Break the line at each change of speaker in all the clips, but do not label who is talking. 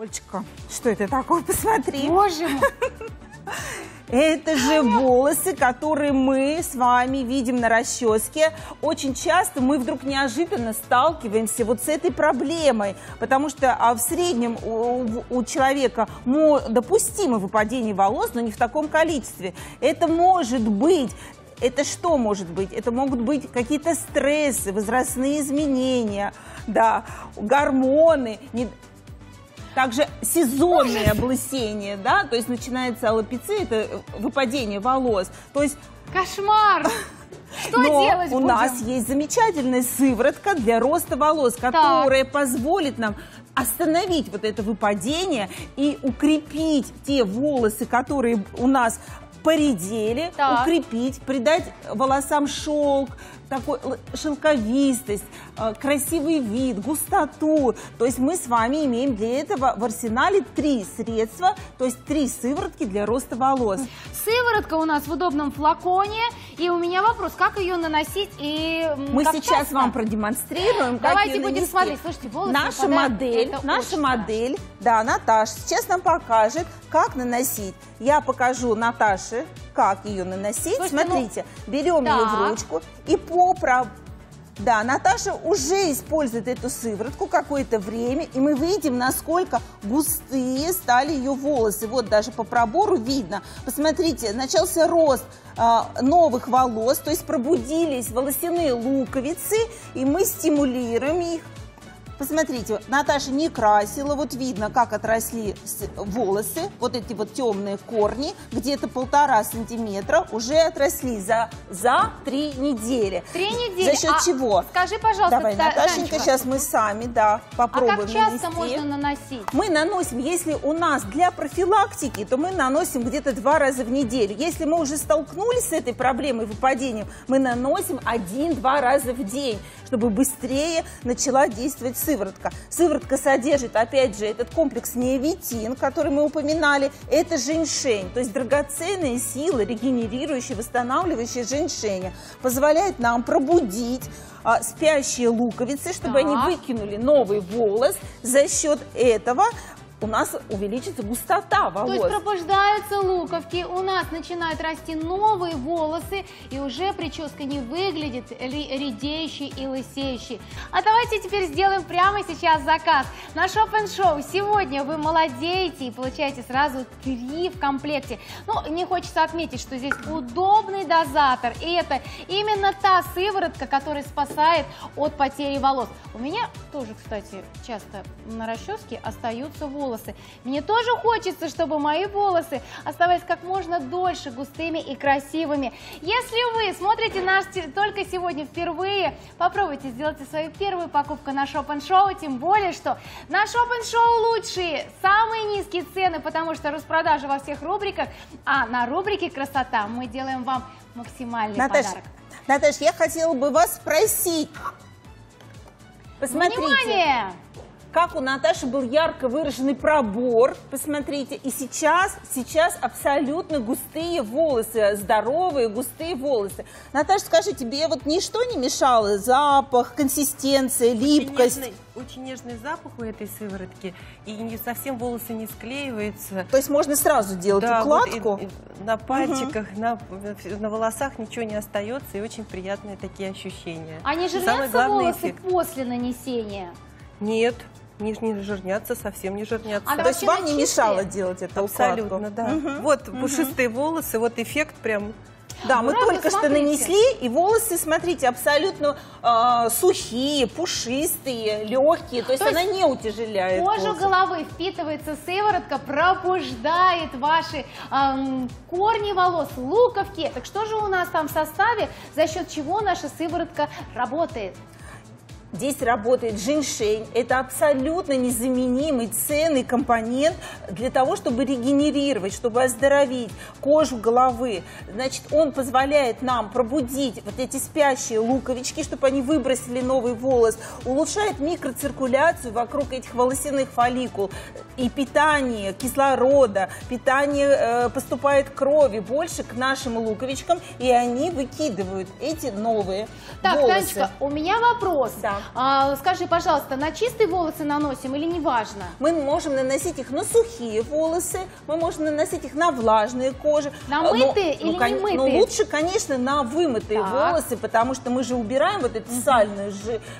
Олечка, что это такое? Посмотри.
Боже мой.
Это же волосы, которые мы с вами видим на расческе. Очень часто мы вдруг неожиданно сталкиваемся вот с этой проблемой, потому что в среднем у человека допустимо выпадение волос, но не в таком количестве. Это может быть... Это что может быть? Это могут быть какие-то стрессы, возрастные изменения, да, гормоны, также сезонное облысение, да, то есть начинается аллопеция, это выпадение волос. То есть
кошмар! Что делать будем?
У нас есть замечательная сыворотка для роста волос, которая позволит нам остановить вот это выпадение и укрепить те волосы, которые у нас поредели, укрепить, придать волосам шелк, такой шелковистость, красивый вид, густоту. То есть мы с вами имеем для этого в арсенале 3 средства, то есть 3 сыворотки для роста волос.
Сыворотка у нас в удобном флаконе. И у меня вопрос, как ее наносить и
мы сейчас вам продемонстрируем, как ее
будем
нанести.
Смотреть. Слушайте, волосы
наша модель, да, Наташа, сейчас нам покажет, как наносить. Я покажу Наташе, как ее наносить. Слушайте, смотрите, берем ее в ручку и Да, Наташа уже использует эту сыворотку какое-то время, и мы видим, насколько густые стали ее волосы. Вот даже по пробору видно. Посмотрите, начался рост новых волос, то есть пробудились волосяные луковицы, и мы стимулируем их. Посмотрите, Наташа не красила, вот видно, как отросли волосы, вот эти вот темные корни, где-то 1,5 сантиметра уже отросли за 3 недели.
3 недели?
За счет чего?
Скажи, пожалуйста,
давай, Наташенька, сейчас мы сами, попробуем
нанести. А как часто
нанести.
можно наносить?
Мы наносим, если у нас для профилактики, то мы наносим где-то 2 раза в неделю. Если мы уже столкнулись с этой проблемой выпадением, мы наносим 1-2 раза в день, чтобы быстрее начала действовать сыворотка. Сыворотка содержит, опять же, этот комплекс неовитин, который мы упоминали. Это женьшень, то есть драгоценная сила, регенерирующая, восстанавливающая женьшеня. Позволяет нам пробудить спящие луковицы, чтобы они выкинули новый волос. За счет этого у нас увеличится густота волос.
То есть пробуждаются луковки, у нас начинают расти новые волосы, и уже прическа не выглядит редеющей и лысеющей. А давайте теперь сделаем прямо сейчас заказ. На Shop & Show сегодня вы молодеете и получаете сразу 3 в комплекте. Но мне хочется отметить, что здесь удобный дозатор, и это именно та сыворотка, которая спасает от потери волос. У меня тоже, кстати, часто на расческе остаются волосы. Мне тоже хочется, чтобы мои волосы оставались как можно дольше густыми и красивыми. Если вы смотрите нас только сегодня впервые, попробуйте сделать свою первую покупку на Shop & Show, тем более, что на Shop & Show лучшие, самые низкие цены, потому что распродажа во всех рубриках, а на рубрике «Красота» мы делаем вам максимальный подарок.
Наташ, я хотела бы вас спросить. Посмотрите.
Внимание!
Как у Наташи был ярко выраженный пробор, посмотрите, и сейчас абсолютно густые волосы, здоровые густые волосы. Наташа, скажи, тебе вот ничто не мешало? Запах, консистенция, липкость?
Очень нежный запах у этой сыворотки, и не совсем волосы не склеиваются.
То есть можно сразу делать укладку?
Вот и на пальчиках, на волосах ничего не остается, и очень приятные такие ощущения.
А не жирнятся волосы после нанесения?
Нет. Не жирнятся, совсем не жирнятся.
То есть вам не мешало делать это укладку?
Абсолютно, да. Вот пушистые волосы, вот эффект прям...
Да, мы только что нанесли, и волосы, смотрите, абсолютно сухие, пушистые, легкие, то есть она не утяжеляет
кожу головы впитывается сыворотка, пробуждает ваши корни волос, луковки. Так что же у нас там в составе, за счет чего наша сыворотка работает?
Здесь работает женьшень. Это абсолютно незаменимый ценный компонент для того, чтобы регенерировать, чтобы оздоровить кожу головы. Значит, он позволяет нам пробудить вот эти спящие луковички, чтобы они выбросили новый волос, улучшает микроциркуляцию вокруг этих волосяных фолликул. И питание кислорода, питание поступает крови больше к нашим луковичкам, и они выкидывают эти новые волосы.
Так, Танечка, у меня вопрос.
Да.
Скажи, пожалуйста, на чистые волосы наносим или не важно?
Мы можем наносить их на сухие волосы, мы можем наносить их на влажные кожи.
На мытые или не мытые?
Ну, лучше, конечно, на вымытые волосы, потому что мы же убираем вот это сальное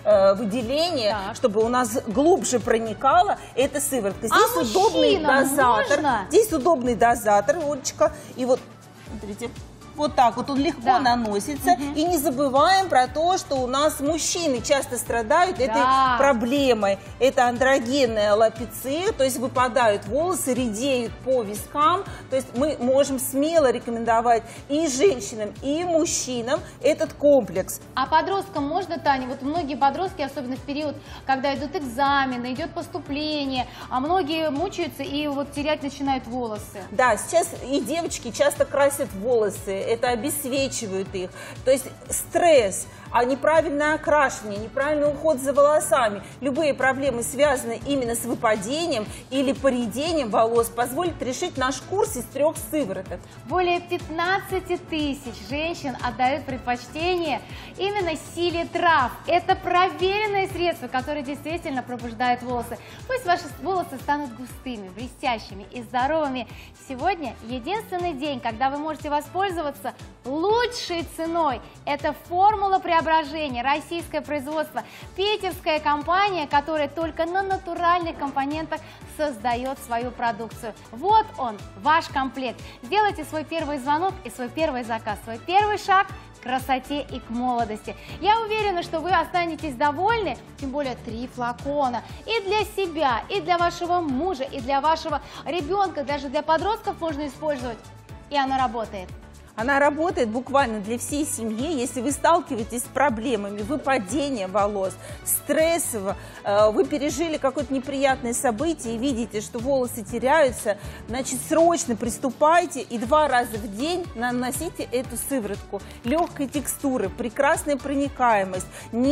выделение, чтобы у нас глубже проникала эта сыворотка. Здесь удобный дозатор.
Можно?
Здесь удобный дозатор, Олечка. И вот, смотрите. Вот так вот он легко наносится. И не забываем про то, что у нас мужчины часто страдают этой проблемой. Это андрогенная аллопеция, то есть выпадают волосы, редеют по вискам. То есть мы можем смело рекомендовать и женщинам, и мужчинам этот комплекс.
А подросткам можно, Таня? Вот многие подростки, особенно в период, когда идут экзамены, идет поступление, а многие мучаются и вот терять начинают волосы.
Да, сейчас и девочки часто красят волосы. Это обесцвечивает их. То есть стресс, неправильное окрашивание, неправильный уход за волосами, любые проблемы, связанные именно с выпадением или поредением волос, позволит решить наш курс из 3 сывороток.
Более 15 тысяч женщин отдают предпочтение именно силе трав. Это проверенное средство, которое действительно пробуждает волосы. Пусть ваши волосы станут густыми, блестящими и здоровыми. Сегодня единственный день, когда вы можете воспользоваться лучшей ценой. Это формула преображения, российское производство, питерская компания, которая только на натуральных компонентах создает свою продукцию. Вот он, ваш комплект. Сделайте свой первый звонок и свой первый заказ, свой первый шаг к красоте и к молодости. Я уверена, что вы останетесь довольны, тем более 3 флакона и для себя, и для вашего мужа, и для вашего ребенка, даже для подростков можно использовать, и оно работает.
Она работает буквально для всей семьи. Если вы сталкиваетесь с проблемами выпадения волос, стрессово, вы пережили какое-то неприятное событие и видите, что волосы теряются, значит, срочно приступайте и 2 раза в день наносите эту сыворотку. Легкой текстуры, прекрасная проникаемость,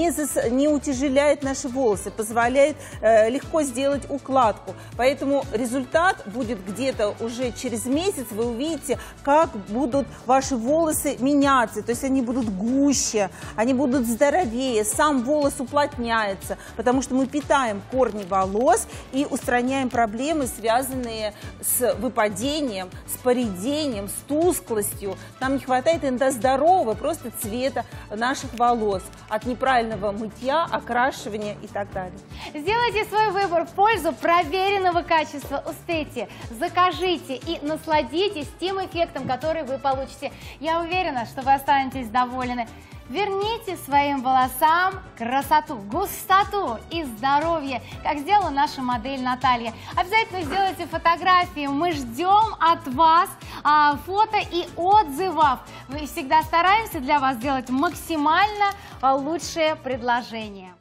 не утяжеляет наши волосы, позволяет легко сделать укладку. Поэтому результат будет где-то уже через месяц, вы увидите, как будут ваши волосы меняться, то есть они будут гуще, они будут здоровее, сам волос уплотняется, потому что мы питаем корни волос и устраняем проблемы, связанные с выпадением, с поредением, с тусклостью. Нам не хватает иногда здорового просто цвета наших волос от неправильного мытья, окрашивания и так далее.
Сделайте свой выбор в пользу проверенного качества. Успейте, закажите и насладитесь тем эффектом, который вы получите. Я уверена, что вы останетесь довольны. Верните своим волосам красоту, густоту и здоровье, как сделала наша модель Наталья. Обязательно сделайте фотографии. Мы ждем от вас фото и отзывов. Мы всегда стараемся для вас сделать максимально лучшее предложение.